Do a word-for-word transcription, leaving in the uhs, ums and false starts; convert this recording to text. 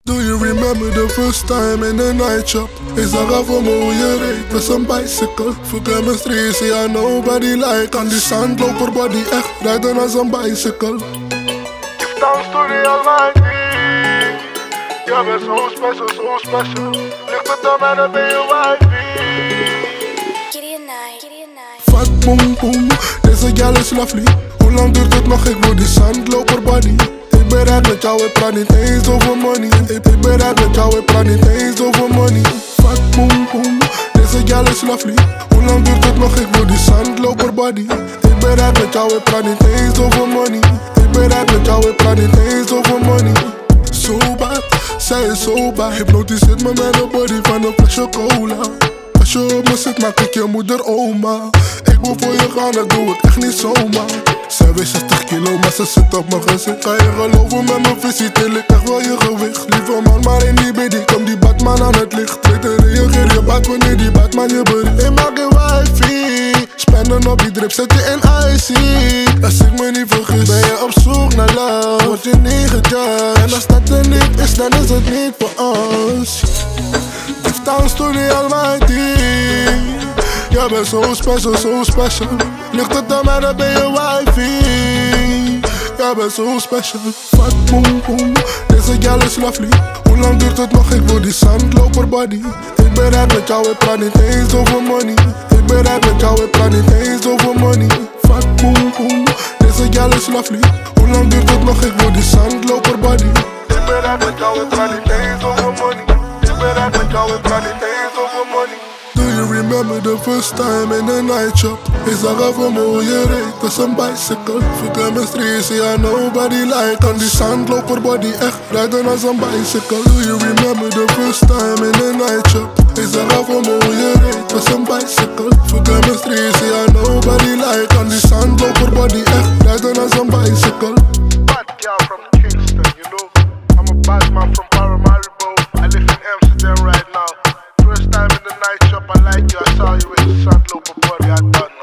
Do you remember the first time in the night shop? Ik zag haar voor me hoe je reed, was een bicycle. Forget mijn stress, ja nobody like. Aan die zandloper body echt rijden als een bicycle. If dance to the almighty. Jij bent zo special, zo special. Ligt het aan mij, dan ben je wifey. Fat boom boom, deze gal is lovely. Hoe lang duurt het nog, ik wil die zandloper body. Ik ben rijk met jou, ik praat niet eens over money. Ik ben rijk met jou, ik praat niet eens over money. Fat boom boom, deze gal is lovely. Hoe lang duurt het nog, ik wil die zandloper body. Ik ben rijk met jou, ik praat niet eens over money. Ik ben rijk met jou, ik praat niet eens over money. So bad, zij is so bad. Hypnotiseert me met een body van een flesje cola. Als je op me zit, maak ik je moeder oma. Ik wil voor je gaan, dat doe ik echt niet zomaar. Zij weegt zestig kilo, maar ze zit op mijn gezicht. Kan je geloven met mijn visie, til ik echt wel je gewicht. Lieve man, maar in die biddy, kom die Batman aan het licht. Weet en reageer je bad wanneer die Batman je bericht. Ik maak je wifey, spenden op die drip, zet je in icy. Als ik me niet vergis, ben je op zoek naar love, word je niet gejudged. En als dat er niet is, dan is het niet voor ons. If dance to the almighty. Jij bent zo special, zo special. Ligt het aan mij, dan ben je wifey. Jij bent zo special. Fat boom boom, deze gal is lovely. Hoe lang duurt het nog, ik wil die zandloper body. Ik ben rijk met jou, ik praat niet eens over money. Ik ben rijk met jou, ik praat niet eens over money. Fat boom boom, deze gal is lovely. Hoe lang duurt het nog, ik wil die zandloper body. Ik ben rijk met jou, ik praat niet eens over money. Ik ben rijk met jou, ik praat niet eens over money. Do you remember the first time in the night shop? Ik zag haar voor me hoe je reed, was een bicycle. Forget mijn stress, ja nobody like. Aan die zandloper body echt rijden als een bicycle. Do you remember the first time in the night shop? Ik zag haar voor me hoe je reed, was een bicycle. Forget mijn stress, ja nobody like. Aan die zandloper body echt rijden als een bicycle. Bad girl from Kingston, you know. I'm a bad man from Paramaribo. I live in Amsterdam right now. First time in the night shop, I like you. I saw you with the zandloper body. I done.